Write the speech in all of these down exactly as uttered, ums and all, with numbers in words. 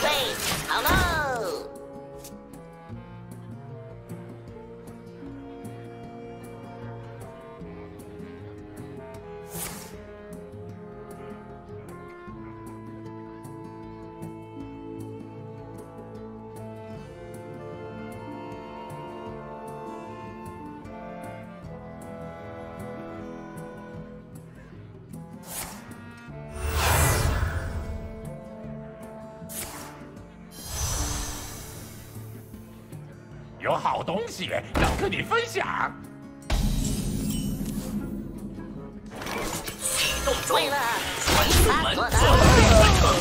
备好喽！ 有好东西要跟你分享。 启动中，为了传送门准备完成。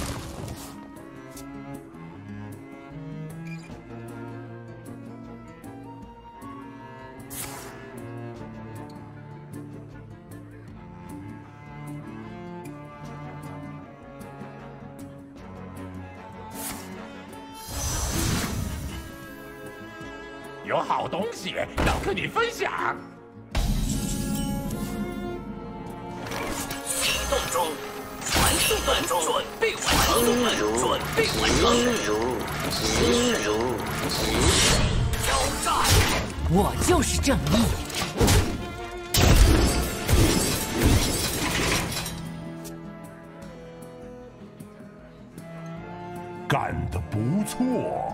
有好东西要跟你分享。 启动中，传送门准备完成，准备完成。 金如，金如，金挑战， 我就是正义。 干得不错。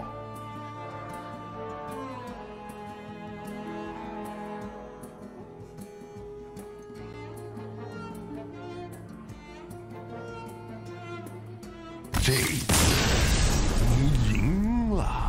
这次你赢了。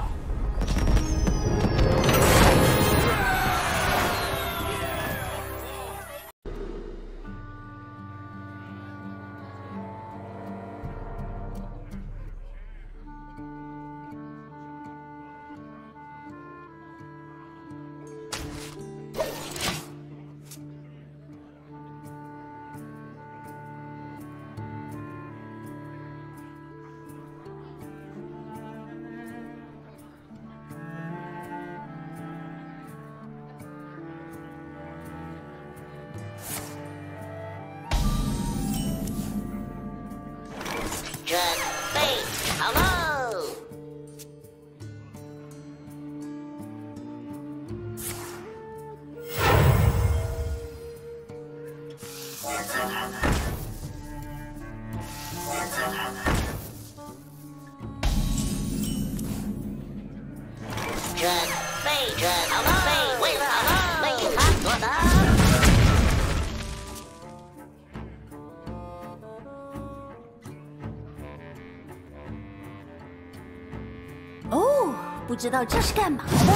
准备好喽！准备准好喽！为了为他做的。 哦，不知道这是干嘛的。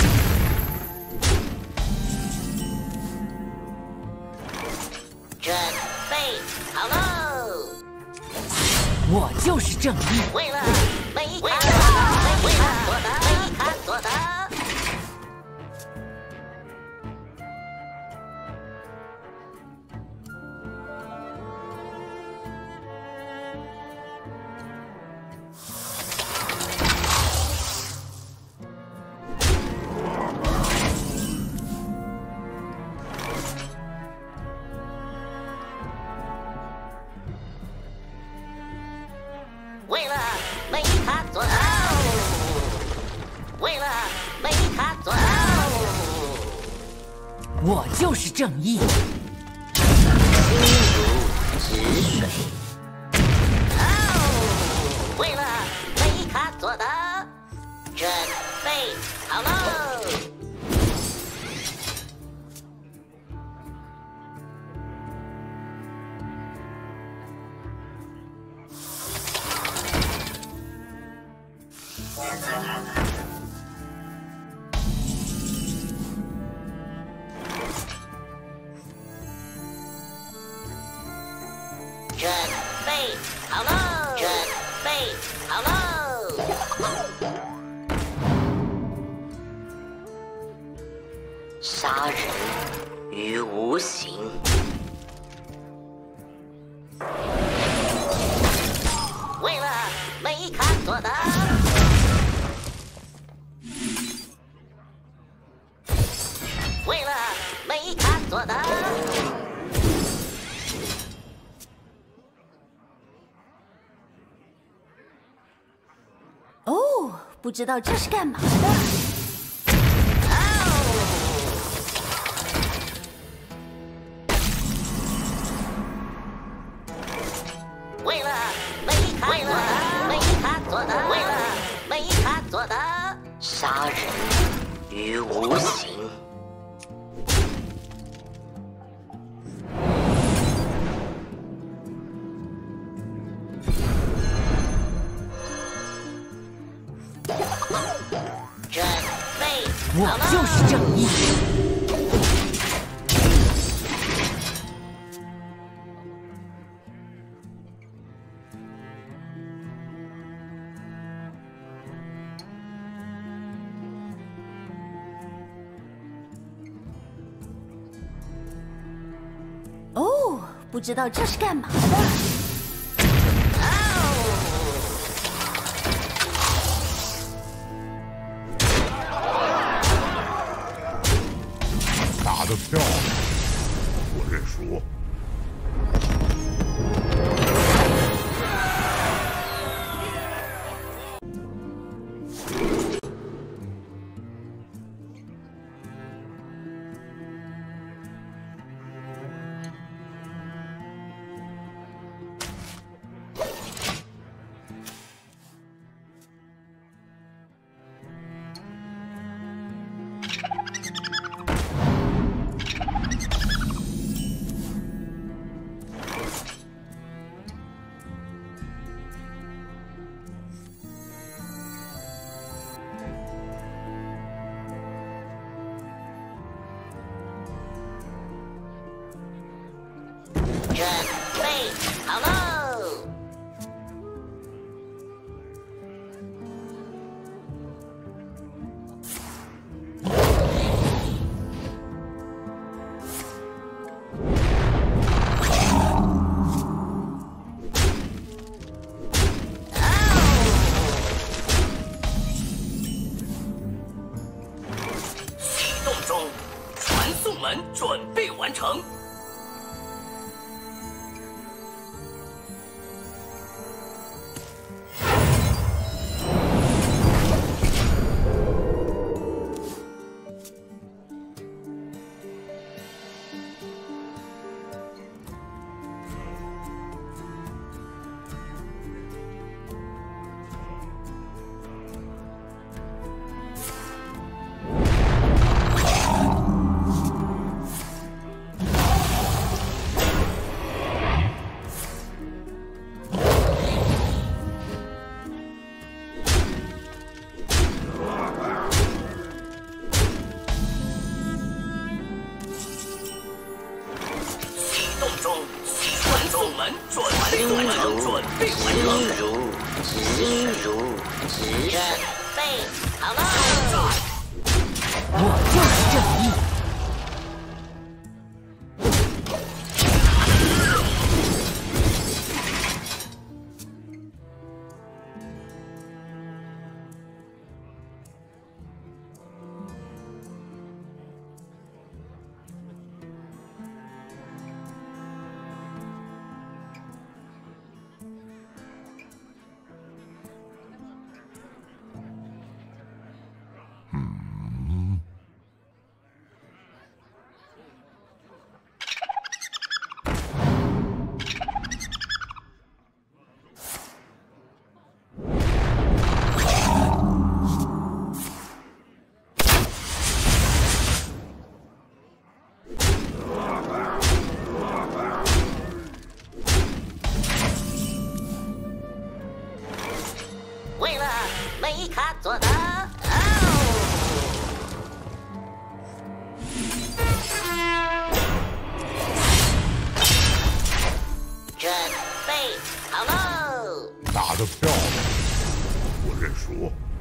准备好喽！ 我就是正义。 为了为他做的，为他做的，为他做的。为了为他做的，为了为他做的， 我就是正义。 如止水。 哦，为了为他做的，准备好喽！准备好喽！准备好喽！ 杀人于无形。 为了为他做的，为了为他做的。 知道这是干嘛的。 为了梅卡，为了梅卡做的，为了梅卡做的， 杀人于无形。 准备我好了， 就是正义。 哦，不知道这是干嘛的。 打得漂亮，我认输。 准备好喽！ 启动中，传送门准备完成。 准备完成，准备完成。 心如心如止准备好了。 我就是正义。 为了梅卡做的。准备好喽！ 打得漂亮，我认输。